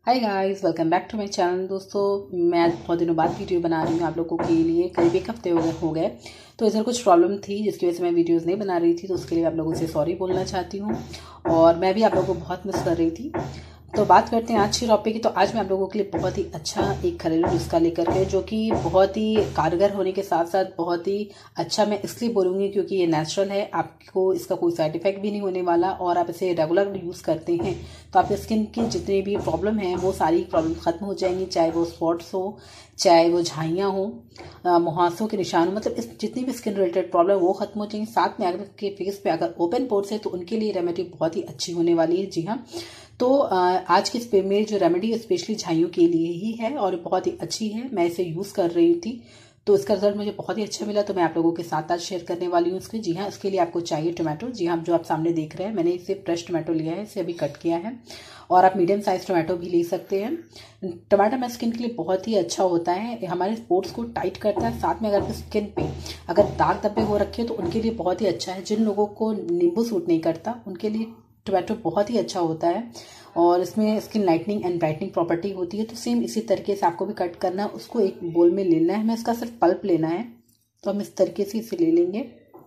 Hi guys, welcome back to my channel. दोस्तों, मैं आज बहुत दिनों बाद वीडियो बना रही हूँ आप लोगों के लिए। करीब एक हफ्ते हो गए। तो इधर कुछ प्रॉब्लम थी जिसकी वजह से मैं वीडियोस नहीं बना रही थी, तो उसके लिए आप लोगों से सॉरी बोलना चाहती हूँ। और मैं भी आप लोगों को बहुत मिस कर रही थी। तो बात करते हैं आज की टॉपिक की। तो आज मैं आप लोगों के लिए बहुत ही अच्छा एक घरेलू नुस्खा लेकर के, जो कि बहुत ही कारगर होने के साथ साथ बहुत ही अच्छा, मैं इसलिए बोलूँगी क्योंकि ये नेचुरल है। आपको इसका कोई साइड इफेक्ट भी नहीं होने वाला, और आप इसे रेगुलर यूज़ करते हैं तो आपके स्किन की जितनी भी प्रॉब्लम है वो सारी प्रॉब्लम खत्म हो जाएंगी। चाहे वो स्पॉट्स हो, चाहे वो झाइयाँ हो, मुहासों के निशान हो, मतलब इस जितनी भी स्किन रिलेटेड प्रॉब्लम वो खत्म हो जाएंगी। साथ में अगर के फेस पे अगर ओपन पोर्स है तो उनके लिए रेमेडी बहुत ही अच्छी होने वाली है। जी हाँ, तो आज की मेरी जो रेमेडी है स्पेशली झाइयों के लिए ही है और बहुत ही अच्छी है। मैं इसे यूज़ कर रही थी तो इसका रिजल्ट मुझे बहुत ही अच्छा मिला, तो मैं आप लोगों के साथ आज शेयर करने वाली हूँ इसके। जी हाँ, इसके लिए आपको चाहिए टोमेटो। जी हाँ, जो आप सामने देख रहे हैं, मैंने इसे फ्रेश टोमेटो लिया है, इसे अभी कट किया है। और आप मीडियम साइज टोमेटो भी ले सकते हैं। टमाटर में स्किन के लिए बहुत ही अच्छा होता है, हमारे पोर्स को टाइट करता है। साथ में अगर स्किन पे अगर दाग धब्बे हो रखे हो तो उनके लिए बहुत ही अच्छा है। जिन लोगों को नींबू सूट नहीं करता उनके लिए टोमेटो बहुत ही अच्छा होता है, और इसमें skin lightening and brightening property होती है। तो सेम इसी तरीके से आपको भी कट करना है, उसको एक बोल में लेना है। हमें इसका सिर्फ पल्प लेना है, तो हम इस तरीके से इसे ले लेंगे।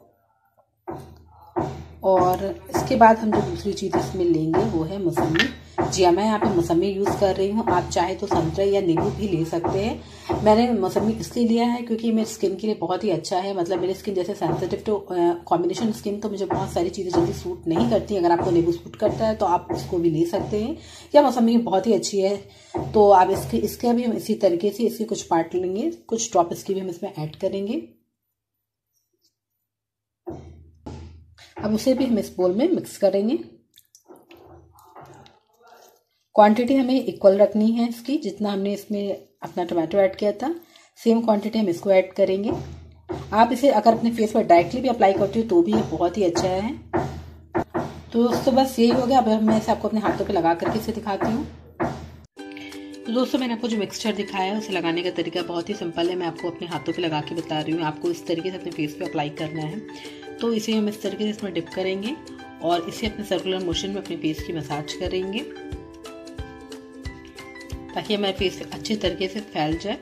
और इसके बाद हम जो दूसरी चीज़ इसमें लेंगे वो है मौसमी। जी हाँ, मैं यहाँ पे मौसमी यूज़ कर रही हूँ। आप चाहे तो संतरा या नींबू भी ले सकते हैं। मैंने मौसमी इसलिए लिया है क्योंकि मेरी स्किन के लिए बहुत ही अच्छा है। मतलब मेरी स्किन जैसे सेंसिटिव टू कॉम्बिनेशन स्किन, तो मुझे बहुत सारी चीज़ें जल्दी सूट नहीं करती। अगर आपको नींबू सूट करता है तो आप उसको भी ले सकते हैं, या मौसमी बहुत ही अच्छी है। तो आप इसके भी हम इसी तरीके से इसके कुछ पार्ट लेंगे, कुछ ड्रॉप इसकी भी हम इसमें ऐड करेंगे। अब उसे भी हम इस बोल में मिक्स करेंगे। क्वांटिटी हमें इक्वल रखनी है इसकी, जितना हमने इसमें अपना टमाटो ऐड किया था सेम क्वांटिटी हम इसको ऐड करेंगे। आप इसे अगर अपने फेस पर डायरेक्टली भी अप्लाई करते हो तो भी ये बहुत ही अच्छा है। तो दोस्तों बस यही हो गया। अब मैं इसे आपको अपने हाथों पे लगा करके इसे दिखाती हूँ। तो दोस्तों, मैंने आपको जो मिक्सचर दिखाया है उसे लगाने का तरीका बहुत ही सिंपल है। मैं आपको अपने हाथों पे लगा के बता रही हूँ। आपको इस तरीके से अपने फेस पे अप्लाई करना है। तो इसे हम इस तरीके से इसमें डिप करेंगे और इसे अपने सर्कुलर मोशन में अपने फेस की मसाज करेंगे ताकि हमारे फेस पे अच्छे तरीके से फैल जाए।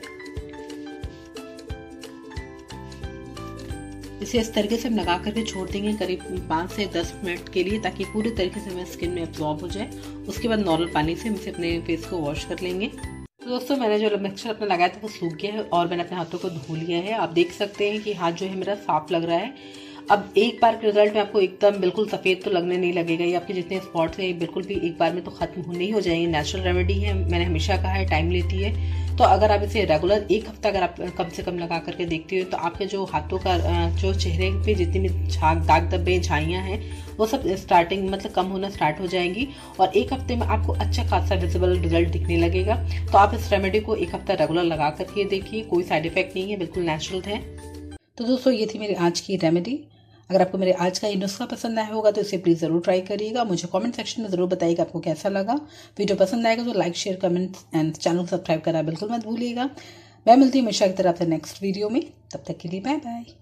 इसे इस तरीके से हम लगा करके छोड़ देंगे करीब 5 से 10 मिनट के लिए, ताकि पूरी तरीके से हमारे स्किन में एब्जॉर्ब हो जाए। उसके बाद नॉर्मल पानी से हम इसे अपने फेस को वॉश कर लेंगे। तो दोस्तों, मैंने जो मिक्सचर अपना लगाया था वो सूख गया है और मैंने अपने हाथों को धो लिया है। आप देख सकते हैं कि हाथ जो है मेरा साफ लग रहा है। अब एक बार के रिजल्ट में आपको एकदम बिल्कुल सफ़ेद तो लगने नहीं लगेगा। ये आपके जितने स्पॉट्स हैं बिल्कुल भी एक बार में तो खत्म नहीं हो जाएंगे। नेचुरल रेमेडी है, मैंने हमेशा कहा है, टाइम लेती है। तो अगर आप इसे रेगुलर एक हफ्ता अगर आप कम से कम लगा करके देखते हो तो आपके जो हाथों का जो चेहरे पे जितनी भी दाग धब्बे झाइयाँ हैं वो सब स्टार्टिंग मतलब कम होना स्टार्ट हो जाएंगी, और एक हफ्ते में आपको अच्छा खासा विजिबल रिजल्ट दिखने लगेगा। तो आप इस रेमेडी को एक हफ्ता रेगुलर लगा करके देखिए, कोई साइड इफेक्ट नहीं है, बिल्कुल नेचुरल है। तो दोस्तों, ये थी मेरी आज की रेमेडी। अगर आपको मेरे आज का ये नुस्खा पसंद आया होगा तो इसे प्लीज़ ज़रूर ट्राई करिएगा। मुझे कमेंट सेक्शन में ज़रूर बताइएगा आपको कैसा लगा। वीडियो पसंद आएगा तो like, share, comment and channel को सब्सक्राइब करना बिल्कुल मत भूलिएगा। मैं मिलती हूँ हमेशा की तरह आपसे नेक्स्ट वीडियो में। तब तक के लिए बाय बाय।